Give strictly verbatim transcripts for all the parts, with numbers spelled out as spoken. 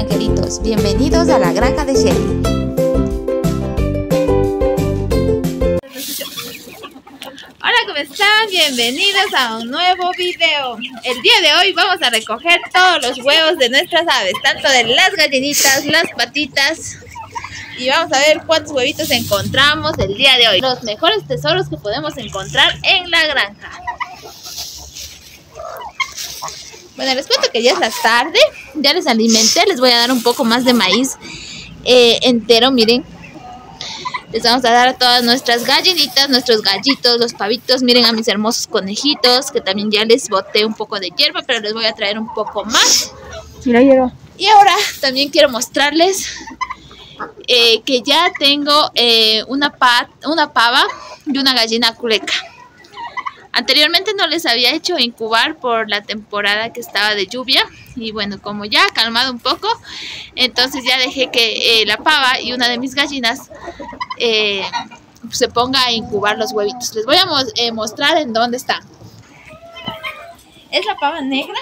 granjeritos, bienvenidos a la granja de Shelly. Hola, ¿cómo están? Bienvenidos a un nuevo video. El día de hoy vamos a recoger todos los huevos de nuestras aves, tanto de las gallinitas, las patitas. Y vamos a ver cuántos huevitos encontramos el día de hoy. Los mejores tesoros que podemos encontrar en la granja. Bueno, les cuento que ya es la tarde, ya les alimenté, les voy a dar un poco más de maíz eh, entero, miren. Les vamos a dar a todas nuestras gallinitas, nuestros gallitos, los pavitos, miren a mis hermosos conejitos, que también ya les boté un poco de hierba, pero les voy a traer un poco más. Mira, hierba. Y ahora también quiero mostrarles eh, que ya tengo eh, una, pa una pava y una gallina culeca. Anteriormente no les había hecho incubar por la temporada que estaba de lluvia. Y bueno, como ya ha calmado un poco, entonces ya dejé que eh, la pava y una de mis gallinas eh, se ponga a incubar los huevitos. Les voy a mo eh, mostrar en dónde están. Es la pava negra.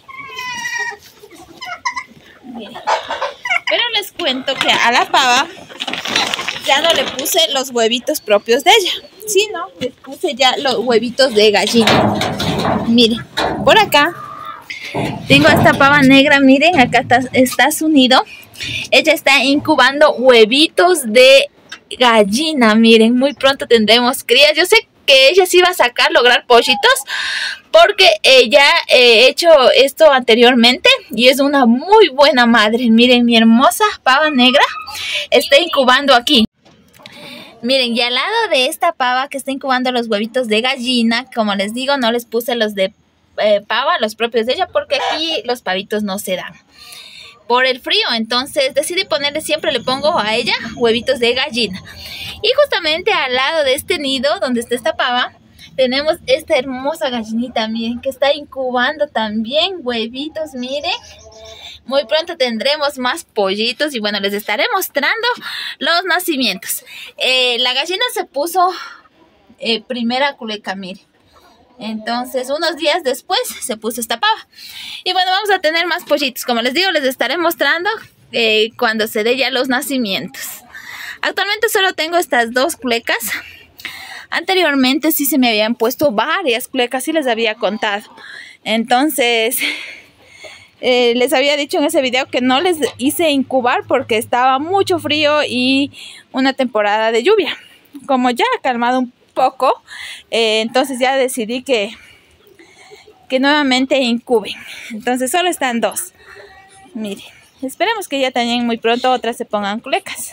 Miren. Pero les cuento que a la pava ya no le puse los huevitos propios de ella, sino les puse ya los huevitos de gallina. Miren, por acá tengo a esta pava negra, miren, acá está, está su nido. Ella está incubando huevitos de gallina, miren, muy pronto tendremos crías. Yo sé que ella sí va a sacar, lograr pollitos, porque ella he hecho esto anteriormente y es una muy buena madre. Miren, mi hermosa pava negra está incubando aquí. Miren, y al lado de esta pava que está incubando los huevitos de gallina, como les digo, no les puse los de eh, pava, los propios de ella, porque aquí los pavitos no se dan por el frío. Entonces decidí ponerle, siempre le pongo a ella huevitos de gallina. Y justamente al lado de este nido, donde está esta pava, tenemos esta hermosa gallinita, miren, que está incubando también huevitos, miren. Muy pronto tendremos más pollitos y bueno, les estaré mostrando los nacimientos. Eh, la gallina se puso eh, primera culeca, miren. Entonces, unos días después se puso esta pava. Y bueno, vamos a tener más pollitos. Como les digo, les estaré mostrando eh, cuando se dé ya los nacimientos. Actualmente solo tengo estas dos culecas. Anteriormente sí se me habían puesto varias culecas, sí les había contado. Entonces, eh, les había dicho en ese video que no les hice incubar porque estaba mucho frío y una temporada de lluvia. Como ya ha calmado un poco, eh, entonces ya decidí que, que nuevamente incuben. Entonces solo están dos. Miren, esperemos que ya también muy pronto otras se pongan culecas.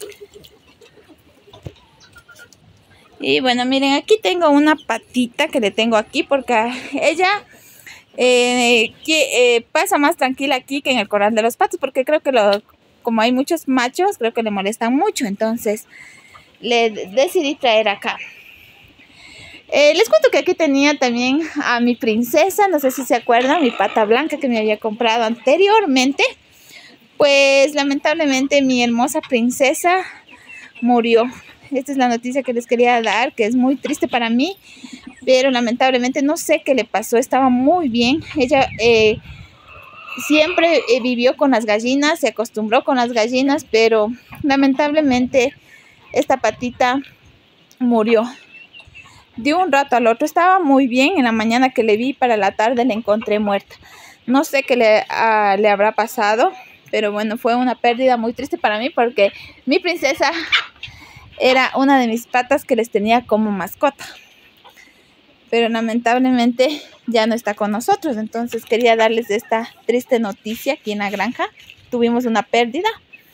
Y bueno, miren, aquí tengo una patita que le tengo aquí porque ella eh, que, eh, pasa más tranquila aquí que en el corral de los patos, porque creo que lo, como hay muchos machos, creo que le molestan mucho. Entonces le decidí traer acá. Eh, les cuento que aquí tenía también a mi princesa, no sé si se acuerdan, mi pata blanca que me había comprado anteriormente. Pues lamentablemente mi hermosa princesa murió. Esta es la noticia que les quería dar, que es muy triste para mí, pero lamentablemente no sé qué le pasó. Estaba muy bien. Ella eh, siempre eh, vivió con las gallinas, se acostumbró con las gallinas, pero lamentablemente esta patita murió. De un rato al otro estaba muy bien. En la mañana que le vi, para la tarde la encontré muerta. No sé qué le, uh, le habrá pasado, pero bueno, fue una pérdida muy triste para mí porque mi princesa era una de mis patas que les tenía como mascota. Pero lamentablemente ya no está con nosotros. Entonces quería darles esta triste noticia aquí en la granja. Tuvimos una pérdida.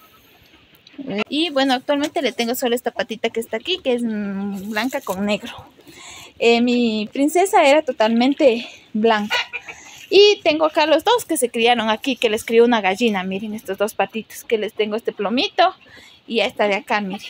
Y bueno, actualmente le tengo solo esta patita que está aquí, que es blanca con negro. Eh, mi princesa era totalmente blanca. Y tengo acá los dos que se criaron aquí, que les crió una gallina. Miren estos dos patitos, que les tengo este plomito y esta de acá, miren.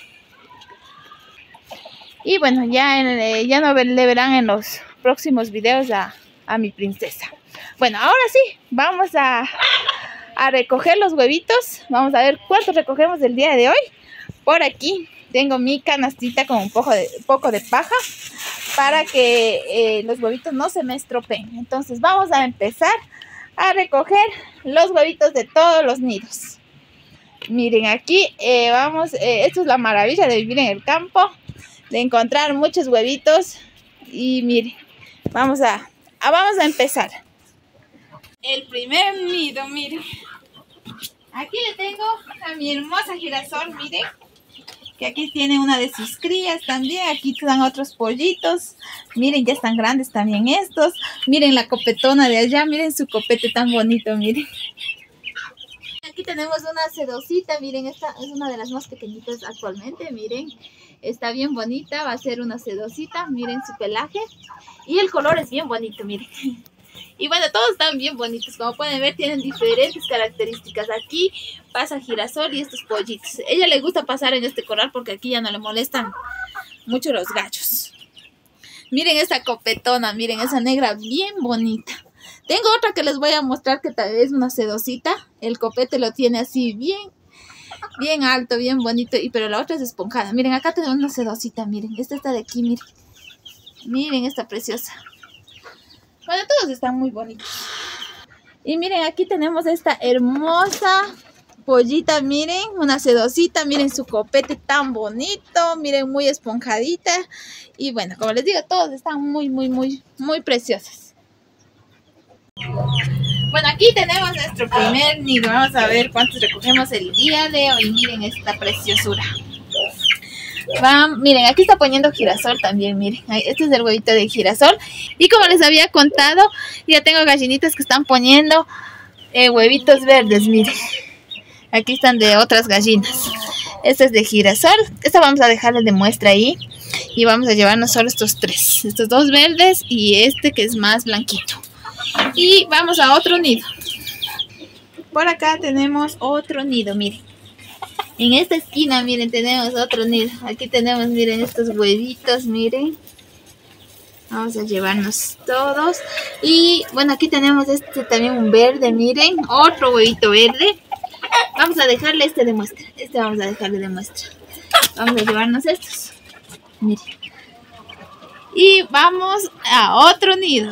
Y bueno, ya, en, ya no le verán en los próximos videos a, a mi princesa. Bueno, ahora sí, vamos a, a recoger los huevitos. Vamos a ver cuántos recogemos el día de hoy. Por aquí tengo mi canastita con un poco de, poco de paja para que eh, los huevitos no se me estropeen. Entonces vamos a empezar a recoger los huevitos de todos los nidos. Miren, aquí eh, vamos, eh, esto es la maravilla de vivir en el campo, de encontrar muchos huevitos. Y miren, vamos a, a, vamos a empezar. El primer nido, miren. Aquí le tengo a mi hermosa girasol, miren. Que aquí tiene una de sus crías también. Aquí están otros pollitos. Miren, ya están grandes también estos. Miren la copetona de allá. Miren su copete tan bonito, miren. Aquí tenemos una sedosita. Miren, esta es una de las más pequeñitas actualmente. Miren, está bien bonita. Va a ser una sedosita. Miren su pelaje. Y el color es bien bonito, miren. Y bueno, todos están bien bonitos. Como pueden ver, tienen diferentes características. Aquí pasa girasol y estos pollitos. A ella le gusta pasar en este corral porque aquí ya no le molestan mucho los gallos. Miren esta copetona, miren esa negra bien bonita. Tengo otra que les voy a mostrar que tal vez es una sedosita. El copete lo tiene así bien, bien alto, bien bonito. Y pero la otra es esponjada. Miren, acá tenemos una sedosita, miren. Esta está de aquí, miren. Miren esta preciosa. Bueno, todos están muy bonitos. Y miren, aquí tenemos esta hermosa pollita, miren, una sedosita, miren su copete tan bonito, miren, muy esponjadita. Y bueno, como les digo, todos están muy, muy, muy, muy preciosos. Bueno, aquí tenemos nuestro primer nido. Vamos a ver cuántos recogemos el día de hoy. Miren esta preciosura. Van, miren, aquí está poniendo girasol también, miren, este es el huevito de girasol. Y como les había contado, ya tengo gallinitas que están poniendo eh, huevitos verdes, miren. Aquí están de otras gallinas. Este es de girasol, esta vamos a dejarle de muestra ahí. Y vamos a llevarnos solo estos tres, estos dos verdes y este que es más blanquito. Y vamos a otro nido. Por acá tenemos otro nido, miren. En esta esquina, miren, tenemos otro nido. Aquí tenemos, miren, estos huevitos, miren. Vamos a llevarnos todos. Y bueno, aquí tenemos este también un verde, miren. Otro huevito verde. Vamos a dejarle este de muestra. Este vamos a dejarle de muestra. Vamos a llevarnos estos. Miren. Y vamos a otro nido.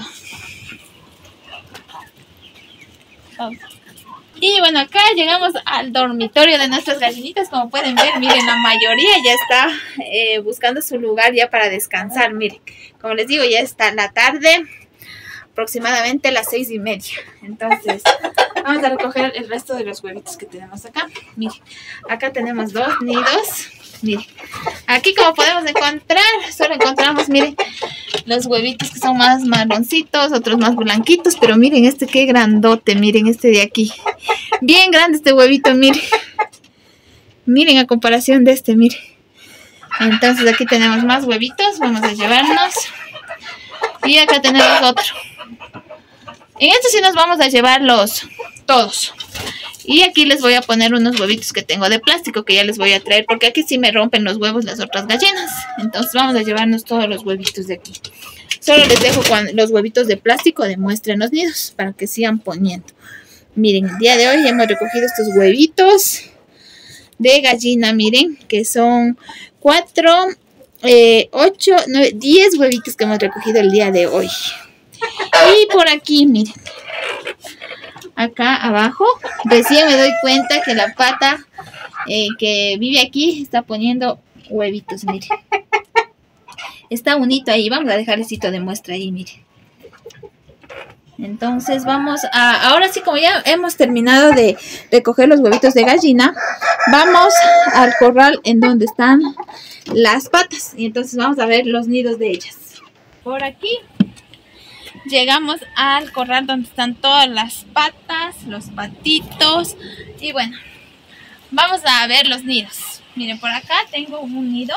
Vamos. Y bueno, acá llegamos al dormitorio de nuestras gallinitas. Como pueden ver, miren, la mayoría ya está eh, buscando su lugar ya para descansar. Miren, como les digo, ya está la tarde, aproximadamente las seis y media. Entonces, vamos a recoger el resto de los huevitos que tenemos acá. Miren, acá tenemos dos nidos. Miren, aquí como podemos encontrar, solo encontramos, miren, los huevitos que son más marroncitos, otros más blanquitos. Pero miren este qué grandote, miren este de aquí. Bien grande este huevito, miren. Miren a comparación de este, miren. Entonces aquí tenemos más huevitos, vamos a llevarnos. Y acá tenemos otro. En este sí nos vamos a llevarlos todos. Y aquí les voy a poner unos huevitos que tengo de plástico que ya les voy a traer, porque aquí sí me rompen los huevos las otras gallinas. Entonces vamos a llevarnos todos los huevitos de aquí. Solo les dejo con los huevitos de plástico de muestra en los nidos para que sigan poniendo. Miren, el día de hoy hemos recogido estos huevitos de gallina, miren, que son cuatro, ocho, nueve, diez huevitos que hemos recogido el día de hoy. Y por aquí, miren. Acá abajo, recién me doy cuenta que la pata eh, que vive aquí está poniendo huevitos, miren. Está bonito ahí, vamos a dejarle sitio de muestra ahí, miren. Entonces vamos a, ahora sí, como ya hemos terminado de recoger los huevitos de gallina, vamos al corral en donde están las patas. Y entonces vamos a ver los nidos de ellas. Por aquí llegamos al corral donde están todas las patas, los patitos. Y bueno, vamos a ver los nidos. Miren, por acá tengo un nido.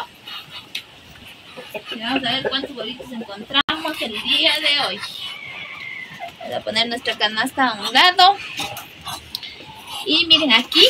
Y vamos a ver cuántos huevitos encontramos el día de hoy. Vamos a poner nuestra canasta a un lado. Y miren, aquí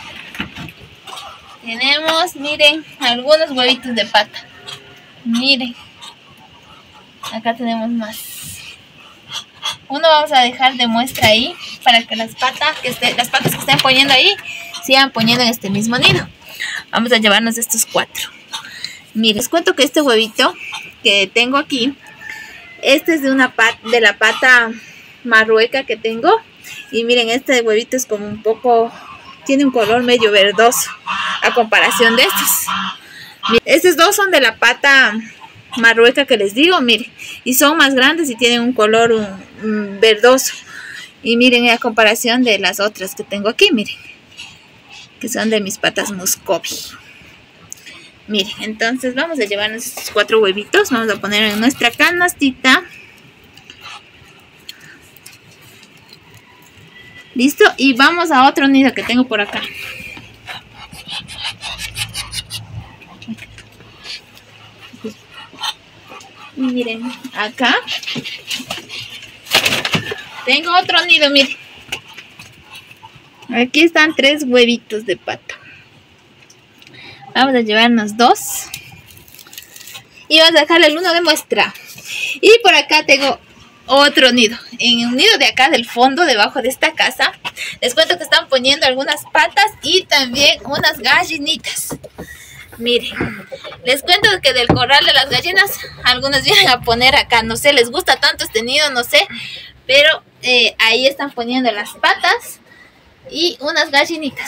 tenemos, miren, algunos huevitos de pata. Miren, acá tenemos más. Uno vamos a dejar de muestra ahí para que las patas que esté, las patas que estén poniendo ahí sigan poniendo en este mismo nido. Vamos a llevarnos estos cuatro. Miren, les cuento que este huevito que tengo aquí, este es de una pata, de la pata marrueca que tengo. Y miren, este huevito es como un poco, tiene un color medio verdoso a comparación de estos. Estos dos son de la pata marrueca que les digo, miren, y son más grandes y tienen un color un, un verdoso. Y miren, a comparación de las otras que tengo aquí, miren, que son de mis patas Muscovy. Miren, entonces vamos a llevarnos estos cuatro huevitos, vamos a poner en nuestra canastita. Listo, y vamos a otro nido que tengo por acá. Y miren, acá tengo otro nido, miren. Aquí están tres huevitos de pata. Vamos a llevarnos dos. Y vamos a dejarle el uno de muestra. Y por acá tengo otro nido. En un nido de acá del fondo, debajo de esta casa, les cuento que están poniendo algunas patas y también unas gallinitas. Miren, les cuento que del corral de las gallinas, algunos vienen a poner acá, no sé, les gusta tanto este nido, no sé, pero eh, ahí están poniendo las patas y unas gallinitas.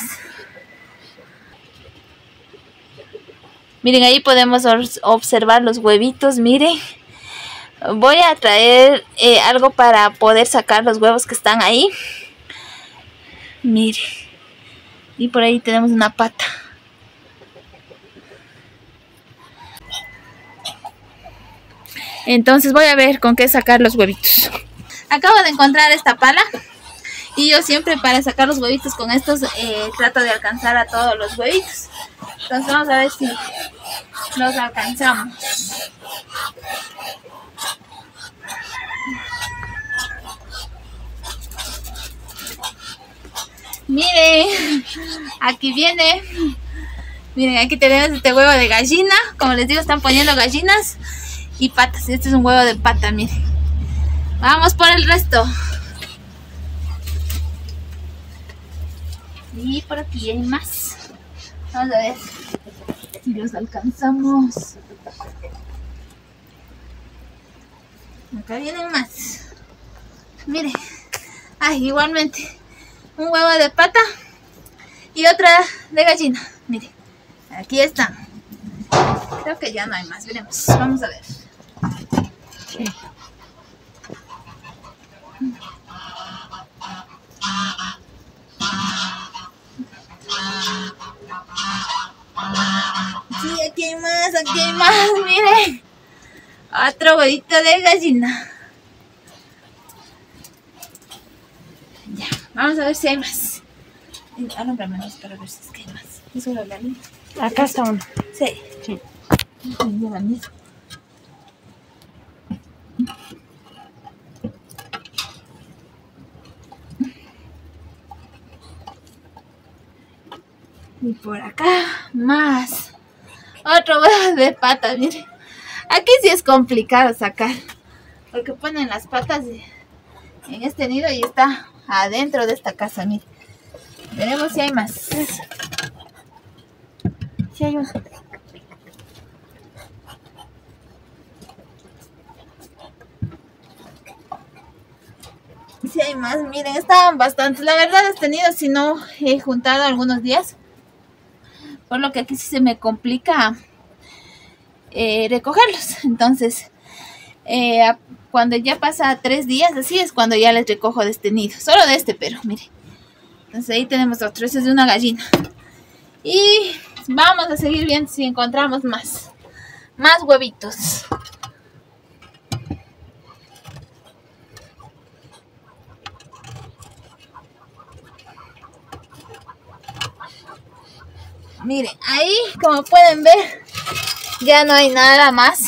Miren, ahí podemos observar los huevitos, miren. Voy a traer eh, algo para poder sacar los huevos que están ahí. Miren, y por ahí tenemos una pata. Entonces voy a ver con qué sacar los huevitos. Acabo de encontrar esta pala. Y yo siempre para sacar los huevitos con estos eh, trato de alcanzar a todos los huevitos. Entonces vamos a ver si los alcanzamos. Miren, aquí viene. Miren, aquí tenemos este huevo de gallina. Como les digo, están poniendo gallinas y patas. Este es un huevo de pata, miren. Vamos por el resto. Y por aquí hay más. Vamos a ver si los alcanzamos. Acá vienen más. Miren. Ay, igualmente. Un huevo de pata y otra de gallina. Miren. Aquí están. Creo que ya no hay más. Veremos. Vamos a ver. Sí. Sí, aquí hay más, aquí hay más, miren. Otro huevito de gallina. Ya, vamos a ver si hay más. Alúmbrame para ver si es que hay más. Eso lo hablé. Acá está uno. Sí. Sí. Y por acá más. Otro huevo de patas, miren. Aquí sí es complicado sacar. Porque ponen las patas en este nido y está adentro de esta casa, miren. Veremos si hay más. Sí hay uno. Sí hay más, miren, estaban bastantes. La verdad este nido si no he juntado algunos días. Por lo que aquí sí se me complica eh, recogerlos. Entonces, eh, cuando ya pasa tres días, así es cuando ya les recojo de este nido. Solo de este, pero miren. Entonces ahí tenemos otro. Ese es de una gallina. Y vamos a seguir viendo si encontramos más. Más huevitos. Miren, ahí como pueden ver, ya no hay nada más.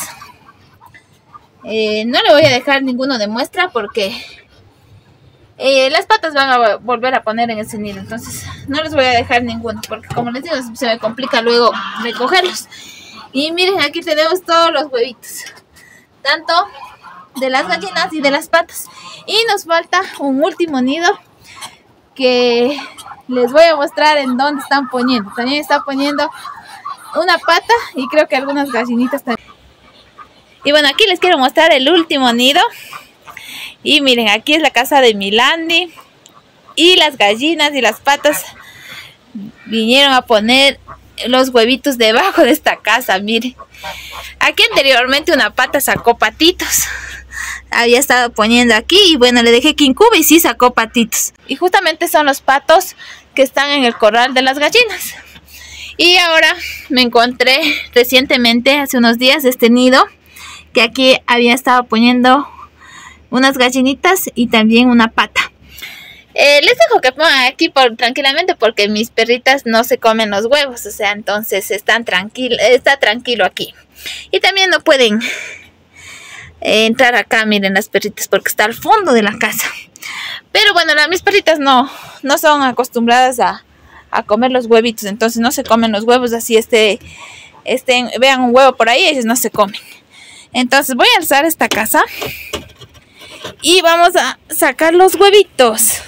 Eh, no le voy a dejar ninguno de muestra porque eh, las patas van a volver a poner en ese nido. Entonces no les voy a dejar ninguno porque como les digo, se me complica luego recogerlos. Y miren, aquí tenemos todos los huevitos. Tanto de las gallinas y de las patas. Y nos falta un último nido que les voy a mostrar en dónde están poniendo. También está poniendo una pata y creo que algunas gallinitas también. Y bueno, aquí les quiero mostrar el último nido. Y miren, aquí es la casa de Milandi. y las gallinas y las patas vinieron a poner los huevitos debajo de esta casa, miren. Aquí anteriormente una pata sacó patitos. Había estado poniendo aquí y bueno, le dejé que incube y sí sacó patitos. Y justamente son los patos que están en el corral de las gallinas. Y ahora me encontré recientemente, hace unos días, este nido que aquí había estado poniendo unas gallinitas y también una pata. Eh, les dejo que pongan aquí por, tranquilamente porque mis perritas no se comen los huevos, o sea, entonces están tranquil, está tranquilo aquí. Y también no pueden eh, entrar acá, miren las perritas, porque está al fondo de la casa. Pero bueno, la, mis perritas no, no son acostumbradas a, a comer los huevitos, entonces no se comen los huevos así, este, este, vean un huevo por ahí, ellos no se comen. Entonces voy a alzar esta casa y vamos a sacar los huevitos.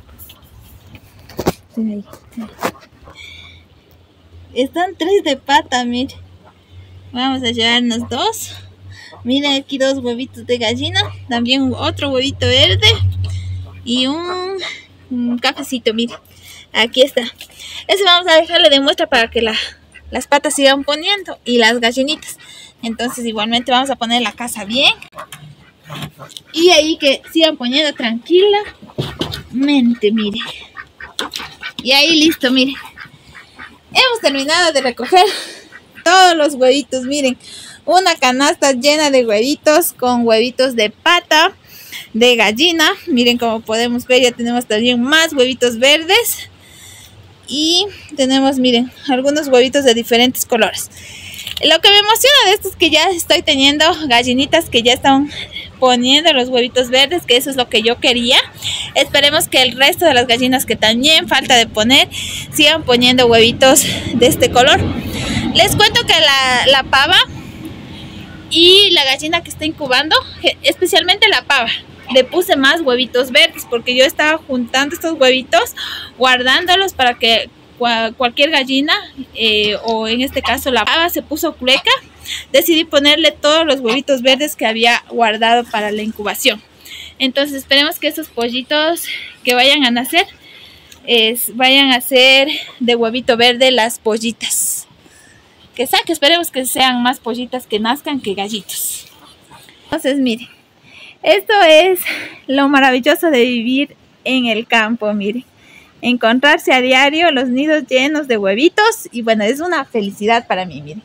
Están tres de pata, miren. Vamos a llevarnos dos. Miren aquí dos huevitos de gallina. También otro huevito verde. Y un, un cafecito, miren. Aquí está. Ese vamos a dejarle de muestra para que la, las patas sigan poniendo. Y las gallinitas. Entonces igualmente vamos a poner la casa bien. Y ahí que sigan poniendo tranquilamente, miren. Y ahí listo, miren. Hemos terminado de recoger todos los huevitos, miren. Una canasta llena de huevitos con huevitos de pata, de gallina. Miren, como podemos ver, ya tenemos también más huevitos verdes. Y tenemos, miren, algunos huevitos de diferentes colores. Lo que me emociona de esto es que ya estoy teniendo gallinitas que ya están poniendo los huevitos verdes, que eso es lo que yo quería. Esperemos que el resto de las gallinas que también falta de poner sigan poniendo huevitos de este color. Les cuento que la, la pava y la gallina que está incubando, especialmente la pava, le puse más huevitos verdes porque yo estaba juntando estos huevitos, guardándolos para que cualquier gallina eh, o en este caso la pava se puso culeca. Decidí ponerle todos los huevitos verdes que había guardado para la incubación. Entonces esperemos que esos pollitos que vayan a nacer es, vayan a ser de huevito verde las pollitas que saque. Esperemos que sean más pollitas que nazcan que gallitos. Entonces miren, esto es lo maravilloso de vivir en el campo, miren. Encontrarse a diario los nidos llenos de huevitos y bueno, es una felicidad para mí, miren.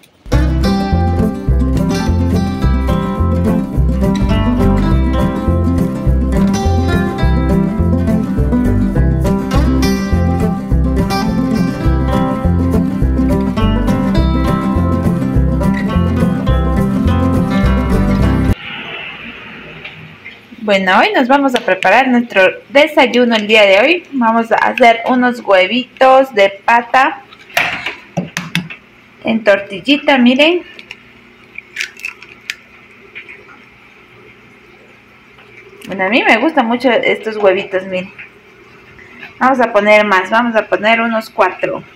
Bueno, hoy nos vamos a preparar nuestro desayuno el día de hoy. Vamos a hacer unos huevitos de pata en tortillita, miren. Bueno, a mí me gustan mucho estos huevitos, miren. Vamos a poner más, vamos a poner unos cuatro.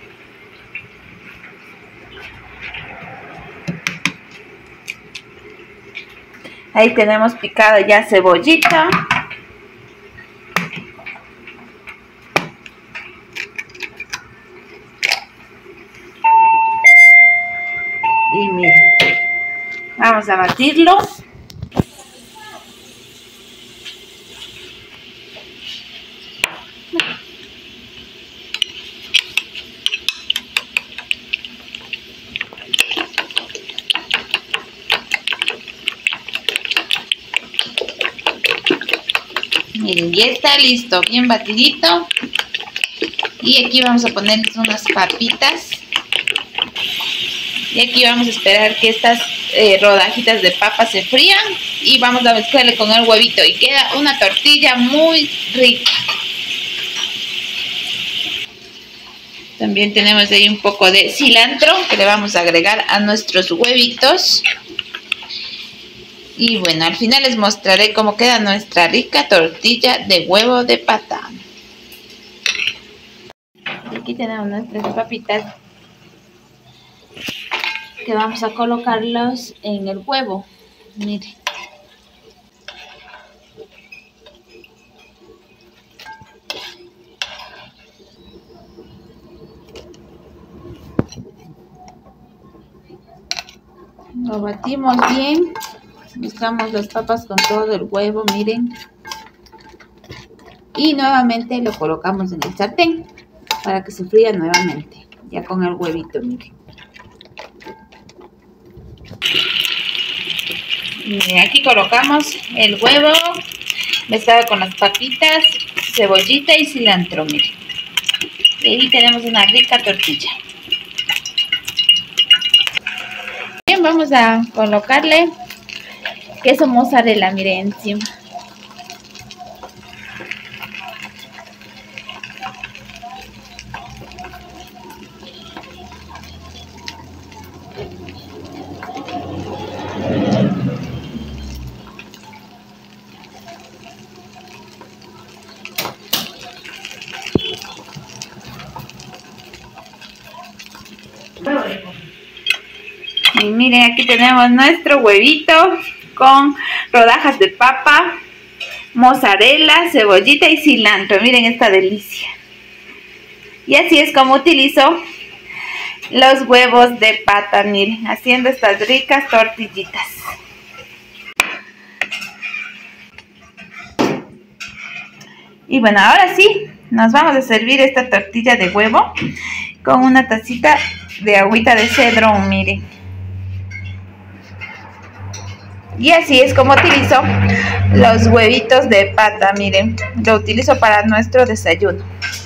Ahí tenemos picada ya cebollita. Y miren, vamos a batirlo. Miren, ya está listo, bien batidito. Y aquí vamos a poner unas papitas. Y aquí vamos a esperar que estas eh, rodajitas de papa se frían. Y vamos a mezclarle con el huevito. Y queda una tortilla muy rica. También tenemos ahí un poco de cilantro que le vamos a agregar a nuestros huevitos. Y bueno, al final les mostraré cómo queda nuestra rica tortilla de huevo de pata. Y aquí tenemos nuestras papitas que vamos a colocarlos en el huevo. Miren. Lo batimos bien. Mezclamos las papas con todo el huevo, miren. Y nuevamente lo colocamos en el sartén para que se fría nuevamente. Ya con el huevito, miren. Miren, aquí colocamos el huevo mezclado con las papitas, cebollita y cilantro, miren. Y ahí tenemos una rica tortilla. Bien, vamos a colocarle queso mozzarella, miren, encima. Y miren, aquí tenemos nuestro huevito con rodajas de papa, mozzarella, cebollita y cilantro. Miren esta delicia. Y así es como utilizo los huevos de pata, miren, haciendo estas ricas tortillitas. Y bueno, ahora sí, nos vamos a servir esta tortilla de huevo con una tacita de agüita de cedrón, miren. Y así es como utilizo los huevitos de pata, miren. Lo utilizo para nuestro desayuno.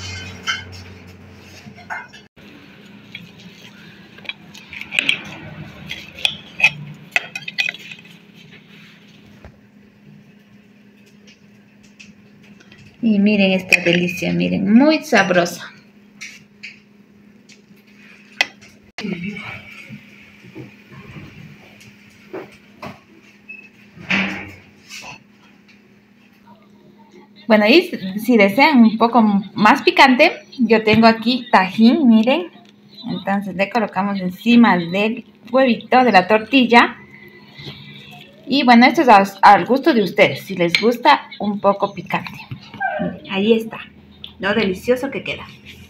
Y miren esta delicia, miren, muy sabrosa. Bueno, y si desean un poco más picante, yo tengo aquí tajín, miren. Entonces le colocamos encima del huevito de la tortilla. Y bueno, esto es al, al gusto de ustedes, si les gusta un poco picante. Miren, ahí está, lo delicioso que queda.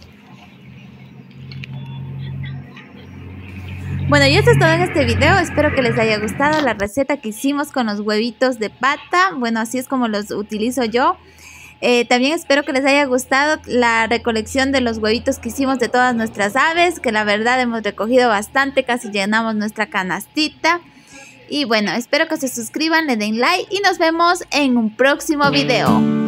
Bueno, y eso es todo en este video. Espero que les haya gustado la receta que hicimos con los huevitos de pata. Bueno, así es como los utilizo yo. Eh, también espero que les haya gustado la recolección de los huevitos que hicimos de todas nuestras aves, que la verdad hemos recogido bastante, casi llenamos nuestra canastita. Y bueno, espero que se suscriban, le den like y nos vemos en un próximo video.